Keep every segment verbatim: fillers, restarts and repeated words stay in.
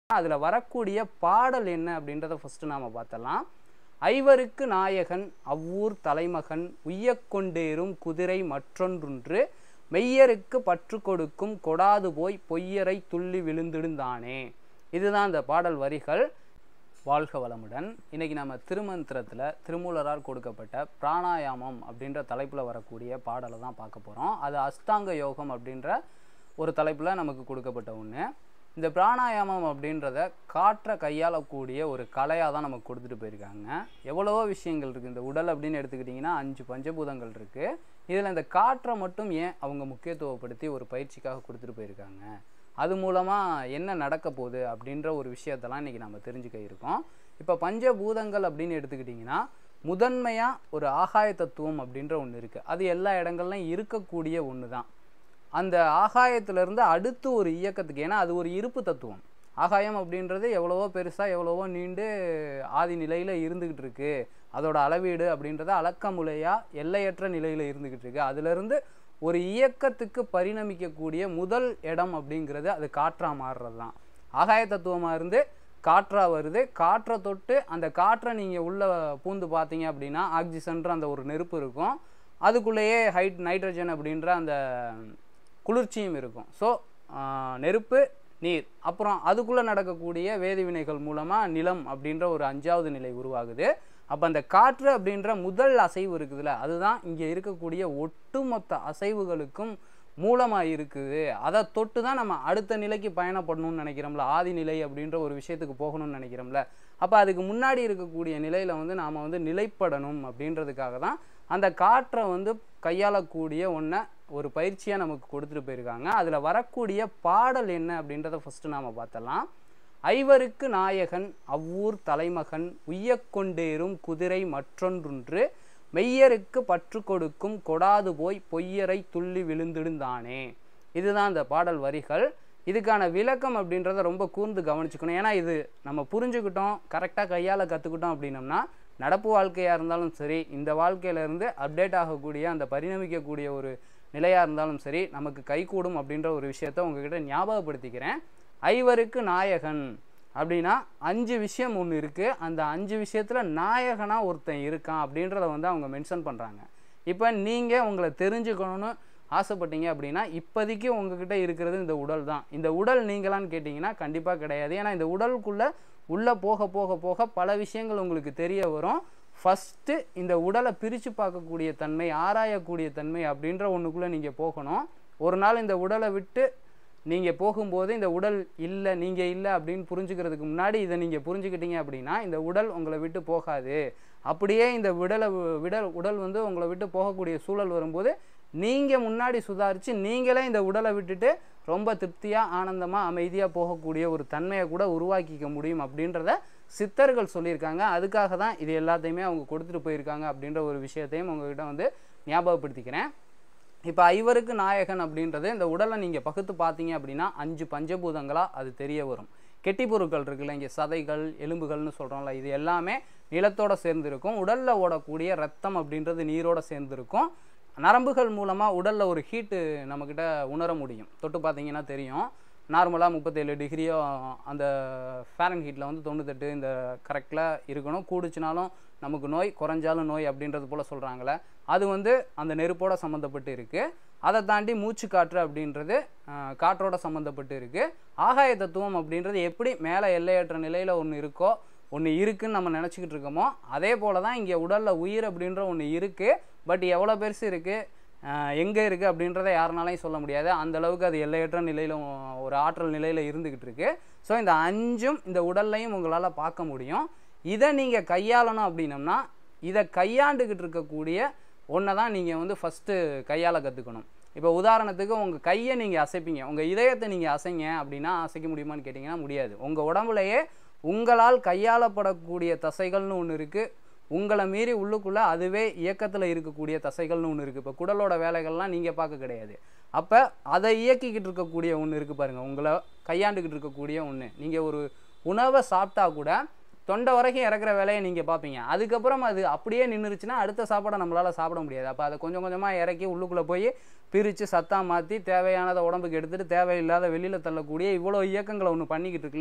அதுல வரக்கூடிய பாடல் என்ன அப்படின்றத ஃபர்ஸ்ட் நாம பார்த்தலாம். ஐவருக்கு நாயகன் அவ்வூர் தலைமகன் உய்யக்கொண்டேறும் குதிரை மற்றொன்று மெய்யருக்கு பற்று கொடுக்கும் கொடாது போய் பொய்யரை துள்ளி விழுந்திடுந்தானே. இதுதான் அந்த பாடல் வரிகள். வாழ்க வளமுடன். இன்னைக்கு நம்ம திருமந்திரத்தில் திருமூலரால் கொடுக்கப்பட்ட பிராணாயாமம் அப்படின்ற தலைப்பில் வரக்கூடிய பாடலை தான் பார்க்க போகிறோம். அது அஷ்டாங்க யோகம் அப்படின்ற ஒரு தலைப்பில் நமக்கு கொடுக்கப்பட்ட ஒன்று. இந்த பிராணாயாமம் அப்படின்றத காற்றை கையாளக்கூடிய ஒரு கலையாக தான் நமக்கு கொடுத்துட்டு போயிருக்காங்க. எவ்வளவோ விஷயங்கள் இருக்குது. இந்த உடல் அப்படின்னு எடுத்துக்கிட்டிங்கன்னா அஞ்சு பஞ்சபூதங்கள் இருக்குது. இதில் இந்த காற்றை மட்டும் ஏன் அவங்க முக்கியத்துவப்படுத்தி ஒரு பயிற்சிக்காக கொடுத்துட்டு போயிருக்காங்க, அது மூலமாக என்ன நடக்க போகுது அப்படின்ற ஒரு விஷயத்தெல்லாம் இன்றைக்கி நம்ம தெரிஞ்சுக்க இருக்கோம். இப்போ பஞ்சபூதங்கள் அப்படின்னு எடுத்துக்கிட்டிங்கன்னா முதன்மையாக ஒரு ஆகாய தத்துவம் அப்படின்ற ஒன்று இருக்குது. அது எல்லா இடங்கள்லையும் இருக்கக்கூடிய ஒன்று தான். அந்த ஆகாயத்திலேருந்து அடுத்து ஒரு இயக்கத்துக்கு, ஏன்னா அது ஒரு இருப்பு தத்துவம். ஆகாயம் அப்படின்றது எவ்வளவோ பெருசாக எவ்வளவோ நீண்டு ஆதி நிலையில் இருந்துக்கிட்டு இருக்கு. அதோட அளவீடு அப்படின்றத அளக்கமுலையாக எல்லையற்ற நிலையில் இருந்துக்கிட்டு இருக்கு. அதுலேருந்து ஒரு இயக்கத்துக்கு பரிணமிக்கக்கூடிய முதல் இடம் அப்படிங்கிறது அது காற்றா மாறுறது தான். ஆகாய தத்துவமாக இருந்து காற்றா வருது. காற்றை தொட்டு அந்த காற்றை நீங்கள் உள்ளே பூந்து பார்த்தீங்க அப்படின்னா ஆக்சிஜன்ற அந்த ஒரு நெருப்பு இருக்கும். அதுக்குள்ளேயே ஹைட் நைட்ரஜன் அப்படின்ற அந்த குளிர்ச்சியும் இருக்கும். ஸோ நெருப்பு, நீர், அப்புறம் அதுக்குள்ளே நடக்கக்கூடிய வேதிவினைகள் மூலமாக நிலம் அப்படின்ற ஒரு அஞ்சாவது நிலை உருவாகுது. அப்போ அந்த காற்று அப்படின்ற முதல் அசைவு இருக்குதுல்ல, அதுதான் இங்கே இருக்கக்கூடிய ஒட்டுமொத்த அசைவுகளுக்கும் மூலமாக இருக்குது. அதை தொட்டு தான் நம்ம அடுத்த நிலைக்கு பயணப்படணும்னு நினைக்கிறோம்ல, ஆதி நிலை அப்படின்ற ஒரு விஷயத்துக்கு போகணும்னு நினைக்கிறோம்ல. அப்போ அதுக்கு முன்னாடி இருக்கக்கூடிய நிலையில் வந்து நாம் வந்து நிலைப்படணும் அப்படின்றதுக்காக தான் அந்த காற்றை வந்து கையாளக்கூடிய ஒன்றை ஒரு பயிற்சியாக நமக்கு கொடுத்துட்டு போயிருக்காங்க. அதில் வரக்கூடிய பாடல் என்ன அப்படின்றத ஃபஸ்ட்டு நாம் பார்த்தலாம். ஐவருக்கு நாயகன் அவ்வூர் தலைமகன் உய்யக்கொண்டேறும் குதிரை மற்றொன்று மெய்யருக்கு பற்று கொடுக்கும் கொடாது போய் பொய்யரை துள்ளி விழுந்திடுந்தானே. இதுதான் அந்த பாடல் வரிகள். இதுக்கான விளக்கம் அப்படின்றத ரொம்ப கூர்ந்து கவனிச்சுக்கணும். ஏன்னா இது நம்ம புரிஞ்சுக்கிட்டோம், கரெக்டாக கையால் கற்றுக்கிட்டோம் அப்படின்னம்னா நடப்பு வாழ்க்கையாக இருந்தாலும் சரி, இந்த வாழ்க்கையிலேருந்து அப்டேட் ஆகக்கூடிய அந்த பரிணமிக்கக்கூடிய ஒரு நிலையாக இருந்தாலும் சரி நமக்கு கைகூடும் அப்படின்ற ஒரு விஷயத்த உங்ககிட்ட ஞாபகப்படுத்திக்கிறேன். ஐவருக்கு நாயகன் அப்படின்னா அஞ்சு விஷயம் ஒன்று இருக்குது. அந்த அஞ்சு விஷயத்தில் நாயகனாக ஒருத்தன் இருக்கான் அப்படின்றத வந்து அவங்க மென்ஷன் பண்ணுறாங்க. இப்போ நீங்கள் உங்களை தெரிஞ்சுக்கணும்னு ஆசைப்பட்டீங்க அப்படின்னா இப்போதைக்கு உங்ககிட்ட இருக்கிறது இந்த உடல் தான். இந்த உடல் நீங்களான்னு கேட்டிங்கன்னா கண்டிப்பாக கிடையாது. ஏன்னா இந்த உடலுக்குள்ளே உள்ளே போக போக போக பல விஷயங்கள் உங்களுக்கு தெரிய வரும். ஃபஸ்ட்டு இந்த உடலை பிரித்து பார்க்கக்கூடிய தன்மை, ஆராயக்கூடிய தன்மை அப்படின்ற ஒன்றுக்குள்ளே நீங்கள் போகணும். ஒரு நாள் இந்த உடலை விட்டு நீங்கள் போகும்போது இந்த உடல் இல்லை, நீங்கள் இல்லை அப்படின்னு புரிஞ்சுக்கிறதுக்கு முன்னாடி இதை நீங்கள் புரிஞ்சுக்கிட்டீங்க அப்படின்னா இந்த உடல் உங்களை விட்டு போகாது. அப்படியே இந்த விடலை விடல் உடல் வந்து உங்களை விட்டு போகக்கூடிய சூழல் வரும்போது நீங்கள் முன்னாடி சுதாரித்து நீங்களே இந்த உடலை விட்டுட்டு ரொம்ப திருப்தியாக ஆனந்தமாக அமைதியாக போகக்கூடிய ஒரு தன்மையை கூட உருவாக்கிக்க முடியும் அப்படின்றத சித்தர்கள் சொல்லியிருக்காங்க. அதுக்காக தான் இது எல்லாத்தையுமே அவங்க கொடுத்துட்டு போயிருக்காங்க அப்படின்ற ஒரு விஷயத்தையும் உங்ககிட்ட வந்து ஞாபகப்படுத்திக்கிறேன். இப்போ ஐவருக்கு நாயகன் அப்படின்றது இந்த உடலை நீங்கள் பகுத்து பார்த்தீங்க அப்படின்னா அஞ்சு பஞ்சபூதங்களாக அது தெரிய வரும். கெட்டி பொருட்கள் இருக்குல்ல, இங்கே சதைகள் எலும்புகள்னு சொல்கிறோம்ல, இது எல்லாமே நிலத்தோடு சேர்ந்துருக்கும். உடலில் ஓடக்கூடிய ரத்தம் அப்படின்றது நீரோடு சேர்ந்துருக்கும். நரம்புகள் மூலமாக உடலில் ஒரு ஹீட்டு நம்மக்கிட்ட உணர முடியும். தொட்டு பார்த்தீங்கன்னா தெரியும். நார்மலாக முப்பத்தேழு டிகிரியோ அந்த ஃபேரன் ஹீட்டில் வந்து தொண்ணூத்தெட்டு இந்த கரெக்டில் இருக்கணும். கூடுச்சுனாலும் நமக்கு நோய், குறைஞ்சாலும் நோய் அப்படின்றது போல் சொல்கிறாங்களே, அது வந்து அந்த நெருப்போட சம்மந்தப்பட்டு இருக்குது. அதை தாண்டி மூச்சு காற்று அப்படின்றது காற்றோட சம்மந்தப்பட்டு இருக்குது. ஆகாய தத்துவம் அப்படின்றது எப்படி மேலே எல்லையற்ற நிலையில் ஒன்று இருக்கோ, ஒன்று இருக்குதுன்னு நம்ம நினச்சிக்கிட்டு இருக்கோமோ, அதே போல் தான் இங்கே உடலில் உயிர் அப்படின்ற ஒன்று இருக்குது. பட் எவ்வளோ பெருசு இருக்குது, எங்கே இருக்குது அப்படின்றத யாருனாலையும் சொல்ல முடியாது. அந்தளவுக்கு அது எல்லையற்ற நிலையில் ஒரு ஆற்றல் நிலையில் இருந்துக்கிட்டு இருக்குது. ஸோ இந்த அஞ்சும் இந்த உடல்லையும் உங்களால் பார்க்க முடியும். இதை நீங்கள் கையாளணும் அப்படின்னம்னா இதை கையாண்டுக்கிட்டு இருக்கக்கூடிய ஒன்றை தான் நீங்கள் வந்து ஃபஸ்ட்டு கையாள கற்றுக்கணும். இப்போ உதாரணத்துக்கு உங்கள் கையை நீங்கள் அசைப்பீங்க, உங்கள் இதயத்தை நீங்கள் அசைங்க அப்படின்னா அசைக்க முடியுமான்னு கேட்டிங்கன்னா முடியாது. உங்கள் உடம்புலையே உங்களால் கையாளப்படக்கூடிய தசைகள்னு ஒன்று இருக்குது. உங்களை மீறி உள்ளுக்குள்ளே அதுவே இயக்கத்தில் இருக்கக்கூடிய தசைகள்னு ஒன்று இருக்குது. இப்போ குடலோட வேலைகள்லாம் நீங்கள் பார்க்க கிடையாது. அப்போ அதை இயக்கிக்கிட்டு இருக்கக்கூடிய ஒன்று இருக்குது பாருங்கள், உங்களை கையாண்டுக்கிட்டு இருக்கக்கூடிய ஒன்று. நீங்கள் ஒரு உணவை சாப்பிட்டா கூட தொண்டை வரைக்கும் இறக்குற வேலையை நீங்கள் பார்ப்பீங்க. அதுக்கப்புறம் அது அப்படியே நின்றுச்சுன்னா அடுத்த சாப்பாடை நம்மளால் சாப்பிட முடியாது. அப்போ அதை கொஞ்சம் கொஞ்சமாக இறக்கி உள்ளுக்குள்ளே போய் பிரித்து சத்தாக மாற்றி தேவையானதை உடம்புக்கு எடுத்துகிட்டு தேவையில்லாத வெளியில் தள்ளக்கூடிய இவ்வளோ இயக்கங்களை ஒன்று பண்ணிக்கிட்டு இருக்குல்ல,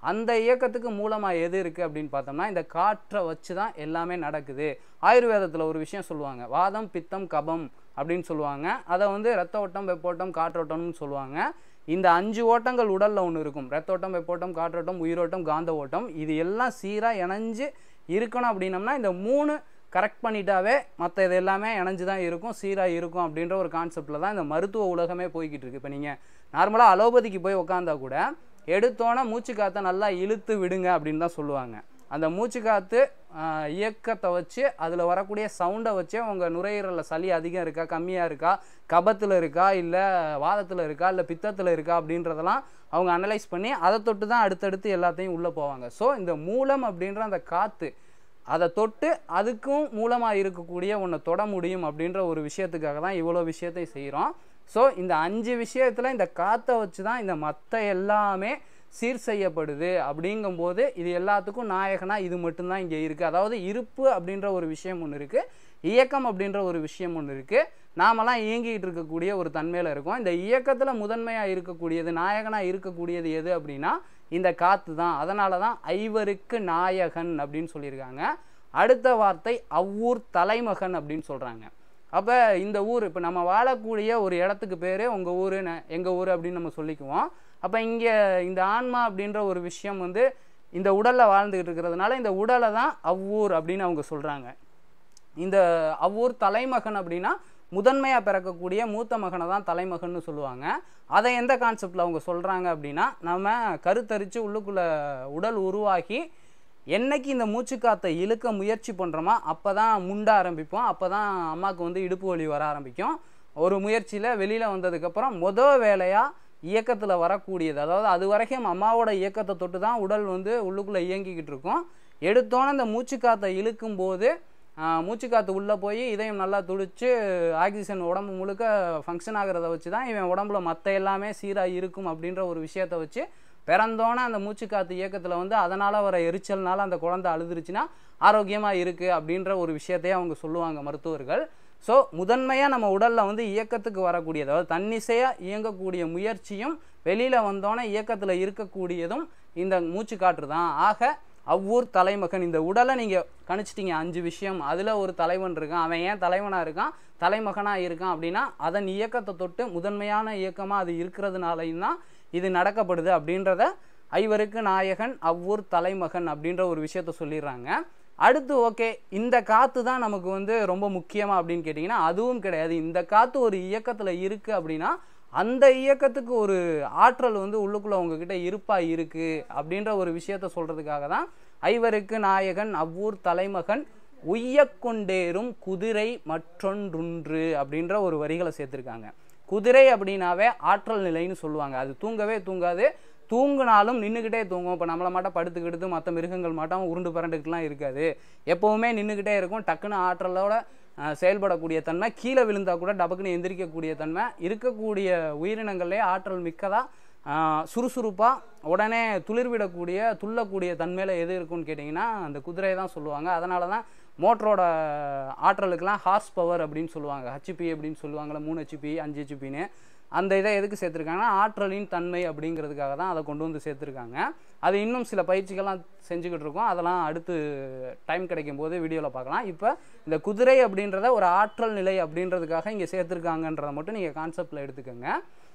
அந்த இயக்கத்துக்கு மூலமாக எது இருக்குது அப்படின்னு பார்த்தோம்னா இந்த காற்றை வச்சு தான் எல்லாமே நடக்குது. ஆயுர்வேதத்தில் ஒரு விஷயம் சொல்லுவாங்க, வாதம் பித்தம் கபம் அப்படின்னு சொல்லுவாங்க. அதை வந்து ரத்த ஓட்டம் வெப்போட்டம் காற்றோட்டம்னு சொல்லுவாங்க. இந்த அஞ்சு ஓட்டங்கள் உடலில் ஒன்று இருக்கும், ரத்தோட்டம் வெப்போட்டம் காற்றோட்டம் உயிரோட்டம் காந்த ஓட்டம். இது எல்லாம் சீராக இணைஞ்சு இருக்கணும் அப்படின்னம்னா இந்த மூணு கரெக்ட் பண்ணிட்டாவே மற்ற இது எல்லாமே இணைஞ்சு தான் இருக்கும், சீராக இருக்கும் அப்படின்ற ஒரு கான்செப்டில் தான் இந்த மருத்துவ உலகமே போய்கிட்டு இருக்குது. இப்போ நீங்கள் நார்மலாக அலோபதிக்கு போய் உட்காந்தா கூட எடுத்தோன்னே மூச்சு காற்றை நல்லா இழுத்து விடுங்க அப்படின்னு தான் சொல்லுவாங்க. அந்த மூச்சு காற்று இயக்கத்தை வச்சு அதில் வரக்கூடிய சவுண்டை வச்சு உங்கள் நுரையீரலில் சளி அதிகம் இருக்கா கம்மியாக இருக்கா கபத்தில் இருக்கா இல்லை வாதத்தில் இருக்கா இல்லை பித்தத்தில் இருக்கா அப்படின்றதெல்லாம் அவங்க அனலைஸ் பண்ணி அதை தொட்டு தான் அடுத்தடுத்து எல்லாத்தையும் உள்ளே போவாங்க. ஸோ இந்த மூலம் அப்படின்ற அந்த காற்று அதை தொட்டு அதுக்கும் மூலமாக இருக்கக்கூடிய ஒன்றை தொட முடியும் அப்படின்ற ஒரு விஷயத்துக்காக தான் இவ்வளோ விஷயத்தை செய்கிறோம். ஸோ இந்த அஞ்சு விஷயத்தில் இந்த காற்றை வச்சு தான் இந்த மற்ற எல்லாமே சீர் செய்யப்படுது. அப்படிங்கும்போது இது எல்லாத்துக்கும் நாயகனாக இது மட்டும்தான் இங்கே இருக்குது. அதாவது இருப்பு அப்படின்ற ஒரு விஷயம் ஒன்று இருக்குது, இயக்கம் அப்படின்ற ஒரு விஷயம் ஒன்று இருக்குது. நாமெல்லாம் இயங்கிட்டு இருக்கக்கூடிய ஒரு தன்மையில் இருக்கும். இந்த இயக்கத்தில் முதன்மையாக இருக்கக்கூடியது நாயகனாக இருக்கக்கூடியது எது அப்படின்னா இந்த காற்று தான். அதனால தான் ஐவருக்கு நாயகன் அப்படின்னு சொல்லியிருக்காங்க. அடுத்த வார்த்தை அவ்வூர் தலைமகன் அப்படின்னு சொல்கிறாங்க. அப்போ இந்த ஊர் இப்போ நம்ம வாழக்கூடிய ஒரு இடத்துக்கு பேர் உங்கள் ஊர் எங்கள் ஊர் அப்படின்னு நம்ம சொல்லிக்குவோம். அப்போ இங்கே இந்த ஆன்மா அப்படின்ற ஒரு விஷயம் வந்து இந்த உடலில் வாழ்ந்துக்கிட்டு இருக்கிறதுனால இந்த உடலை தான் அவ்வூர் அப்படின்னு அவங்க சொல்கிறாங்க. இந்த அவ்வூர் தலைமகன் அப்படின்னா முதன்மையாக பிறக்கக்கூடிய மூத்த மகனை தான் தலைமகன்னு சொல்லுவாங்க. அதை எந்த கான்செப்டில் அவங்க சொல்கிறாங்க அப்படின்னா நம்ம கருத்தரித்து உள்ளுக்குள்ளே உடல் உருவாகி என்னைக்கு இந்த மூச்சு காற்றை இழுக்க முயற்சி பண்ணுறோமோ அப்போ தான் முண்ட ஆரம்பிப்போம், அப்போ தான் அம்மாவுக்கு வந்து இடுப்பு வலி வர ஆரம்பிக்கும். ஒரு முயற்சியில் வெளியில் வந்ததுக்கப்புறம் மொதல் வேலையாக இயக்கத்தில் வரக்கூடியது, அதாவது அது வரைக்கும் அம்மாவோட இயக்கத்தை தொட்டு தான் உடல் வந்து உள்ளுக்குள்ளே இயங்கிக்கிட்டு இருக்கும். எடுத்தோன்னே இந்த மூச்சு காற்றை இழுக்கும்போது மூச்சு காற்று உள்ளே போய் இதயம் நல்லா துடிச்சு ஆக்சிஜன் உடம்பு முழுக்க ஃபங்க்ஷன் ஆகிறத வச்சு தான் இவன் உடம்புல மற்ற எல்லாமே சீராக இருக்கும் அப்படின்ற ஒரு விஷயத்தை வச்சு பிறந்தோன்னே அந்த மூச்சு காற்று இயக்கத்தில் வந்து அதனால் வர எரிச்சல்னால அந்த குழந்தை அழுதுருச்சுன்னா ஆரோக்கியமாக இருக்குது அப்படின்ற ஒரு விஷயத்தையே அவங்க சொல்லுவாங்க மருத்துவர்கள். ஸோ முதன்மையாக நம்ம உடலில் வந்து இயக்கத்துக்கு வரக்கூடியது, அதாவது தன்னிசையாக இயங்கக்கூடிய முயற்சியும் வெளியில் வந்தோன்னே இயக்கத்தில் இருக்கக்கூடியதும் இந்த மூச்சு காற்று தான். ஆக அவ்வூர் தலைமகன், இந்த உடலை நீங்கள் கணிச்சிட்டிங்க அஞ்சு விஷயம், அதில் ஒரு தலைவன் இருக்கான், அவன் ஏன் தலைவனாக இருக்கான் தலைமகனாக இருக்கான் அப்படின்னா அதன் இயக்கத்தை தொட்டு முதன்மையான இயக்கமாக அது இருக்கிறதுனாலையும் தான் இது நடக்கப்படுது அப்படின்றத ஐவருக்கு நாயகன் அவ்வூர் தலைமகன் அப்படின்ற ஒரு விஷயத்த சொல்லிடுறாங்க. அடுத்து ஓகே இந்த காற்று தான் நமக்கு வந்து ரொம்ப முக்கியமாக அப்படின்னு கேட்டிங்கன்னா அதுவும் கிடையாது. இந்த காற்று ஒரு இயக்கத்தில் இருக்குது அப்படின்னா அந்த இயக்கத்துக்கு ஒரு ஆற்றல் வந்து உள்ளுக்குள்ளே உங்ககிட்ட இருப்பாக இருக்குது அப்படின்ற ஒரு விஷயத்த சொல்கிறதுக்காக தான் ஐவருக்கு நாயகன் அவ்வூர் தலைமகன் உய்யக்கொண்டேறும் குதிரை மற்றொன்றுன்று அப்படின்ற ஒரு வரிகளை சேர்த்துருக்காங்க. குதிரை அப்படின்னாவே ஆற்றல் நிலைன்னு சொல்லுவாங்க. அது தூங்கவே தூங்காது, தூங்கினாலும் நின்றுக்கிட்டே தூங்கும். இப்போ நம்மளை மாட்டோம் படுத்துக்கிட்டு மற்ற மிருகங்கள் மாட்டோம் உருண்டு பரண்டுக்கிட்டுலாம் இருக்காது, எப்போவுமே நின்றுக்கிட்டே இருக்கும். டக்குன்னு ஆற்றலோட செயல்படக்கூடிய தன்மை, கீழே விழுந்தால் கூட டபக்குன்னு எந்திரிக்கக்கூடிய தன்மை இருக்கக்கூடிய உயிரினங்கள்லேயே ஆற்றல் மிக்கதாக சுறுசுறுப்பாக உடனே துளிர்விடக்கூடிய துள்ளக்கூடிய தன்மையில் எது இருக்குன்னு கேட்டிங்கன்னா அந்த குதிரையை தான் சொல்லுவாங்க. அதனால தான் மோட்டரோட ஆற்றலுக்கெல்லாம் ஹார்ஸ் பவர் அப்படின்னு சொல்லுவாங்க, ஹெச்பி அப்படின்னு சொல்லுவாங்கள்ல, மூணு ஹெச்பி அஞ்சு ஹெச்பின்னு. அந்த இதை எதுக்கு சேர்த்துருக்காங்கன்னா ஆற்றலின் தன்மை அப்படிங்கிறதுக்காக தான் அதை கொண்டு வந்து சேர்த்துருக்காங்க. அது இன்னும் சில பயிற்சிகள்லாம் செஞ்சுக்கிட்டு இருக்கோம், அதெல்லாம் அடுத்து டைம் கிடைக்கும் போது வீடியோவில் பார்க்கலாம். இப்போ இந்த குதிரை அப்படின்றத ஒரு ஆற்றல் நிலை அப்படின்றதுக்காக இங்கே சேர்த்துருக்காங்கன்றதை மட்டும் நீங்கள் கான்செப்டில் எடுத்துக்கோங்க.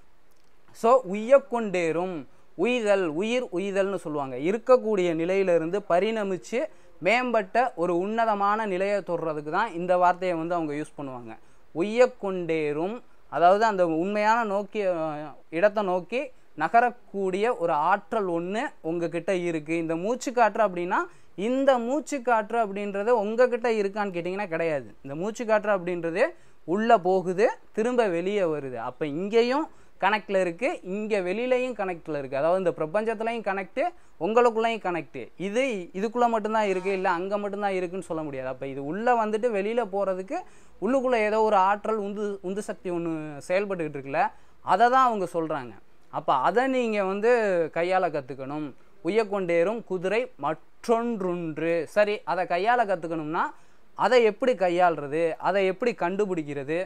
ஸோ உய்யக்கொண்டேறும், உய்தல், உயிர் உய்தல்னு சொல்லுவாங்க. இருக்கக்கூடிய நிலையிலிருந்து பரிணமித்து மேம்பட்ட ஒரு உன்னதமான நிலையை தொடுறதுக்கு தான் இந்த வார்த்தையை வந்து அவங்க யூஸ் பண்ணுவாங்க. உய்யக்கொண்டேறும், அதாவது அந்த உண்மையான நோக்கி இடத்தை நோக்கி நகரக்கூடிய ஒரு ஆற்றல் ஒன்று உங்ககிட்ட இருக்குது. இந்த மூச்சு காற்று அப்படின்னா இந்த மூச்சு காற்று அப்படின்றது உங்ககிட்ட இருக்கான்னு கேட்டிங்கன்னா கிடையாது. இந்த மூச்சு காற்று அப்படின்றது உள்ளே போகுது திரும்ப வெளியே வருது. அப்போ இங்கேயும் கனெக்டில் இருக்குது, இங்கே வெளியிலையும் கனெக்டில் இருக்குது. அதாவது இந்த பிரபஞ்சத்துலையும் கனெக்டு, உங்களுக்குள்ளேயும் கனெக்டு. இது இதுக்குள்ளே மட்டும்தான் இருக்குது, இல்லை அங்கே மட்டும்தான் இருக்குதுன்னு சொல்ல முடியாது. அப்போ இது உள்ளே வந்துட்டு வெளியில் போகிறதுக்கு உள்ளுக்குள்ளே ஏதோ ஒரு ஆற்றல் உந்து உந்து சக்தி ஒன்று செயல்பட்டுக்கிட்டு இருக்குல்ல, அதை தான் அவங்க சொல்கிறாங்க. அப்போ அதை நீங்கள் வந்து கையாள கற்றுக்கணும். உய்யக்கொண்டேறும் குதிரை மற்றொன்றுன்று. சரி, அதை கையாள கற்றுக்கணும்னா அதை எப்படி கையாளுறது, அதை எப்படி கண்டுபிடிக்கிறது,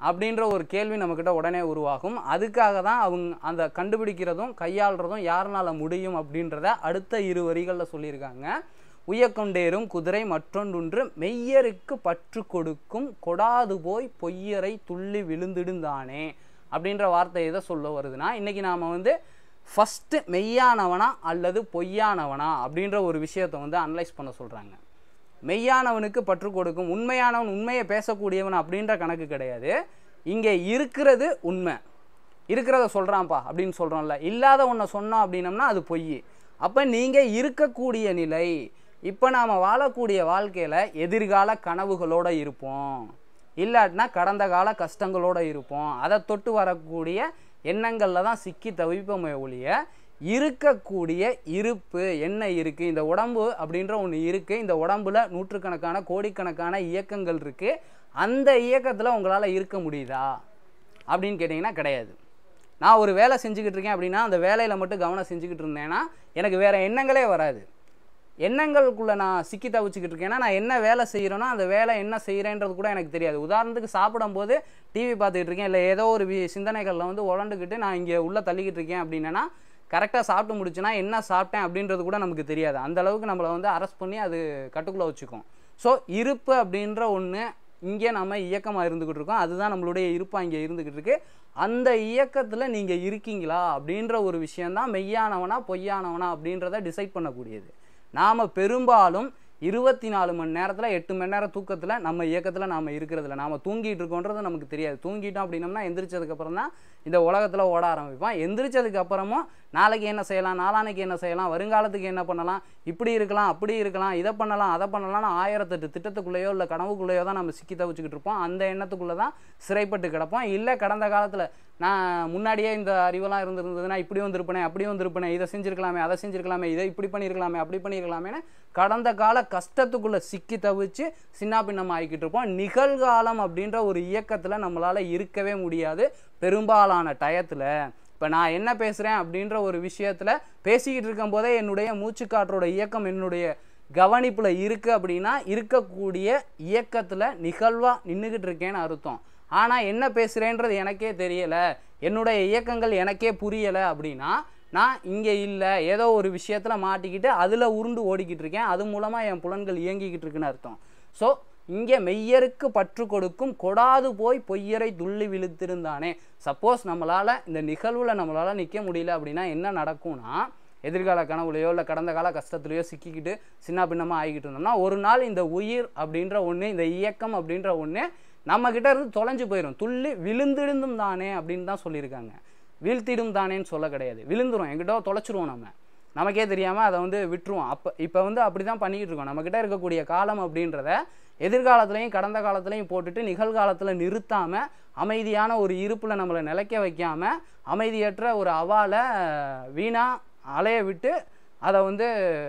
அப்படின்ற ஒரு கேள்வி நம்மக்கிட்ட உடனே உருவாகும். அதுக்காக தான் அவங்க அந்த கண்டுபிடிக்கிறதும் கையாளுறதும் யாருனால முடியும் அப்படின்றத அடுத்த இரு வரிகளில் சொல்லியிருக்காங்க. உய்யக்கொண்டேறும் குதிரை மற்றொன்று மெய்யருக்கு பற்று கொடுக்கும் கொடாது போய் பொய்யரை துள்ளி விழுந்திடுந்தானே அப்படின்ற வார்த்தை எதை சொல்ல வருதுன்னா, இன்றைக்கி நாம் வந்து ஃபஸ்ட்டு மெய்யானவனா அல்லது பொய்யானவனா அப்படின்ற ஒரு விஷயத்தை வந்து அனலைஸ் பண்ண சொல்கிறாங்க. மெய்யானவனுக்கு பற்று கொடுக்கும், உண்மையானவன் உண்மையை பேசக்கூடியவன் அப்படின்ற கணக்கு கிடையாது. இங்கே இருக்கிறது உண்மை, இருக்கிறத சொல்கிறான்ப்பா அப்படின்னு சொல்கிறோம்ல, இல்லாத ஒன்றை சொன்னோம் அப்படின்னம்னா அது பொய். அப்போ நீங்கள் இருக்கக்கூடிய நிலை, இப்போ நாம் வாழக்கூடிய வாழ்க்கையில் எதிர்கால கனவுகளோடு இருப்போம், இல்லாட்டினா கடந்த கால கஷ்டங்களோடு இருப்போம். அதை தொட்டு வரக்கூடிய எண்ணங்களில் தான் சிக்கி தவிப்போமே ஒழிய இருக்கக்கூடிய இருப்பு என்ன இருக்குது, இந்த உடம்பு அப்படின்ற ஒன்று இருக்குது, இந்த உடம்புல நூற்றுக்கணக்கான கோடிக்கணக்கான இயக்கங்கள் இருக்குது, அந்த இயக்கத்தில் உங்களால் இருக்க முடியுதா அப்படின்னு கேட்டிங்கன்னா கிடையாது. நான் ஒரு வேலை செஞ்சுக்கிட்டு இருக்கேன் அப்படின்னா அந்த வேலையில் மட்டும் கவனம் செஞ்சுக்கிட்டு இருந்தேன்னா எனக்கு வேறு எண்ணங்களே வராது. எண்ணங்களுக்குள்ளே நான் சிக்கி தவிச்சுக்கிட்டு இருக்கேன்னா நான் என்ன வேலை செய்கிறேனோ அந்த வேலை என்ன செய்கிறேன்றது கூட எனக்கு தெரியாது. உதாரணத்துக்கு சாப்பிடும்போது டிவி பார்த்துக்கிட்டு இருக்கேன், இல்லை ஏதோ ஒரு சிந்தனைகளில் வந்து உழண்டுக்கிட்டு நான் இங்கே உள்ளே தள்ளிக்கிட்டு இருக்கேன் அப்படின்னா கரெக்டாக சாப்பிட்டு முடிச்சுன்னா என்ன சாப்பிட்டேன் அப்படின்றது கூட நமக்கு தெரியாது. அந்தளவுக்கு நம்மளை வந்து அரெஸ்ட் பண்ணி அது கட்டுக்குள்ளே வச்சுக்கும். ஸோ இருப்பு அப்படின்ற ஒன்று இங்கே நம்ம இயக்கமாக இருந்துக்கிட்டு இருக்கோம், அதுதான் நம்மளுடைய இருப்பாக இங்கே இருந்துக்கிட்டு இருக்கு. அந்த இயக்கத்தில் நீங்கள் இருக்கீங்களா அப்படின்ற ஒரு விஷயந்தான் மெய்யானவனா பொய்யானவனா அப்படின்றத டிசைட் பண்ணக்கூடியது. நாம் பெரும்பாலும் இருபத்தி நாலு மணி நேரத்தில் எட்டு மணி நேரம் தூக்கத்தில் நம்ம இயக்கத்தில் நாம் இருக்கிறதில்ல. நாம் தூங்கிட்டு இருக்கோன்றது நமக்கு தெரியாது. தூங்கிட்டோம் அப்படின்னம்னா எந்திரிச்சதுக்கப்புறம் தான் இந்த உலகத்தில் ஓட ஆரம்பிப்போம். எந்திரிச்சதுக்கப்புறமும் நாளைக்கு என்ன செய்யலாம், நாளானைக்கு என்ன செய்யலாம், வருங்காலத்துக்கு என்ன பண்ணலாம், இப்படி இருக்கலாம் அப்படி இருக்கலாம், இதை பண்ணலாம் அதை பண்ணலாம்னு ஆயிரத்தெட்டு திட்டத்துக்குள்ளேயோ இல்லை கனவுக்குள்ளேயோ தான் நம்ம சிக்கி தவிச்சுக்கிட்டு இருப்போம். அந்த எண்ணத்துக்குள்ளே தான் சிறைப்பட்டு கிடப்போம். இல்லை கடந்த காலத்தில் நான் முன்னாடியே இந்த அறிவெல்லாம் இருந்திருந்ததுன்னா இப்படி வந்திருப்பேனே அப்படி வந்திருப்பேனே, இதை செஞ்சுருக்கலாமே அதை செஞ்சுருக்கலாமே, இதை இப்படி பண்ணியிருக்கலாமே அப்படி பண்ணியிருக்கலாமேன்னு கடந்த கால கஷ்டத்துக்குள்ளே சிக்கி தவிச்சு சின்ன பின்னமாக ஆகிக்கிட்டு இருப்போம். நிகழ்காலம் அப்படின்ற ஒரு இயக்கத்தில் நம்மளால் இருக்கவே முடியாது பெரும்பாலான டயத்தில். இப்போ நான் என்ன பேசுகிறேன் அப்படின்ற ஒரு விஷயத்தில் பேசிக்கிட்டு இருக்கும் போதே என்னுடைய மூச்சுக்காற்றோட இயக்கம் என்னுடைய கவனிப்பில் இருக்குது அப்படின்னா இருக்கக்கூடிய இயக்கத்தில் நிகழ்வாக நின்றுக்கிட்டு இருக்கேன்னு அர்த்தம். ஆனால் என்ன பேசுகிறேன்றது எனக்கே தெரியலை, என்னுடைய இயக்கங்கள் எனக்கே புரியலை அப்படின்னா நான் இங்கே இல்லை, ஏதோ ஒரு விஷயத்தில் மாட்டிக்கிட்டு அதில் உருண்டு ஓடிக்கிட்டு இருக்கேன், அது மூலமாக என் புலன்கள் இயங்கிக்கிட்டு இருக்குன்னு அர்த்தம். ஸோ இங்கே மெய்யருக்கு பற்று கொடுக்கும் கொடாது போய் பொய்யரை துள்ளி விழுத்திருந்தானே. சப்போஸ் நம்மளால் இந்த நிகழ்வில் நம்மளால் நிற்க முடியல அப்படின்னா என்ன நடக்கும்னா, எதிர்கால கனவுலையோ இல்லை கடந்த கால கஷ்டத்துலையோ சிக்கிக்கிட்டு சின்ன பின்னமாக ஆகிக்கிட்டு இருந்தோம்னா ஒரு நாள் இந்த உயிர் அப்படின்ற ஒன்று, இந்த இயக்கம் அப்படின்ற ஒன்று நம்மக்கிட்ட இருந்து தொலைஞ்சு போயிடும். துள்ளி விழுந்திடும் தானே அப்படின்னு தான் சொல்லியிருக்காங்க. வீழ்த்திடும் தானேன்னு சொல்ல கிடையாது. விழுந்துரும், எங்கிட்ட தொலைச்சிருவோம், நம்ம நமக்கே தெரியாமல் அதை வந்து விட்டுருவோம். அப்போ இப்போ வந்து அப்படி தான் பண்ணிக்கிட்டு இருக்கோம். நம்மக்கிட்ட இருக்கக்கூடிய காலம் அப்படின்றத எதிர்காலத்துலையும் கடந்த காலத்துலையும் போட்டுட்டு நிகழ்காலத்தில் நிறுத்தாமல் அமைதியான ஒரு இருப்பில் நம்மளை நிலைக்க வைக்காமல் அமைதியற்ற ஒரு அவாலை வீணாக அலைய விட்டு அதை வந்து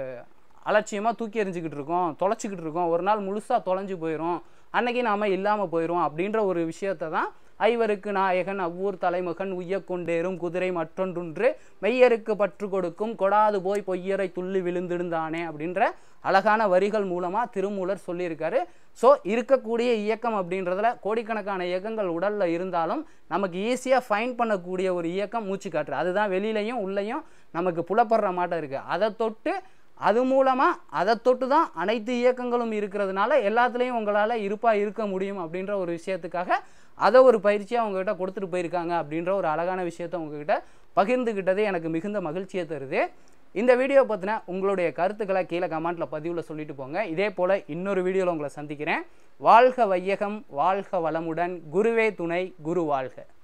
அலட்சியமாக தூக்கி எறிஞ்சிக்கிட்டு இருக்கோம், தொலைச்சிக்கிட்டு இருக்கோம். ஒரு நாள் முழுசாக தொலைஞ்சு போயிடும், அன்னைக்கு நாம் இல்லாமல் போயிடும் அப்படின்ற ஒரு விஷயத்தை தான் ஐவருக்கு நாயகன் அவ்வூர் தலைமகன் உய்யக்கொண்டேறும் குதிரை மற்றொன்று மெய்யருக்கு பற்று கொடுக்கும் கொடாது போய் பொய்யரை துள்ளி விழுந்திருந்தானே அப்படின்ற அழகான வரிகள் மூலமாக திருமூலர் சொல்லியிருக்காரு. ஸோ இருக்கக்கூடிய இயக்கம் அப்படின்றதுல கோடிக்கணக்கான இயக்கங்கள் உடலில் இருந்தாலும் நமக்கு ஈஸியாக ஃபைன் பண்ணக்கூடிய ஒரு இயக்கம் மூச்சு காற்று. அதுதான் வெளியிலையும் உள்ளேயும் நமக்கு புலப்படுற மாட்டம் இருக்குது. அதை தொட்டு அது மூலமாக அதை தொட்டு தான் அனைத்து இயக்கங்களும் இருக்கிறதுனால எல்லாத்துலேயும் உங்களால் இருப்பாக இருக்க முடியும் அப்படின்ற ஒரு விஷயத்துக்காக அதை ஒரு பயிற்சியாக உங்ககிட்ட கொடுத்துட்டு போயிருக்காங்க அப்படின்ற ஒரு அழகான விஷயத்தை உங்ககிட்ட பகிர்ந்துக்கிட்டது எனக்கு மிகுந்த மகிழ்ச்சியை தருது. இந்த வீடியோ பற்றின உங்களுடைய கருத்துக்களை கீழே கமெண்ட்டில் பதிவில் சொல்லிட்டு போங்க. இதே போல் இன்னொரு வீடியோவில் உங்களை சந்திக்கிறேன். வாழ்க வையகம், வாழ்க வளமுடன், குருவே துணை, குரு வாழ்க.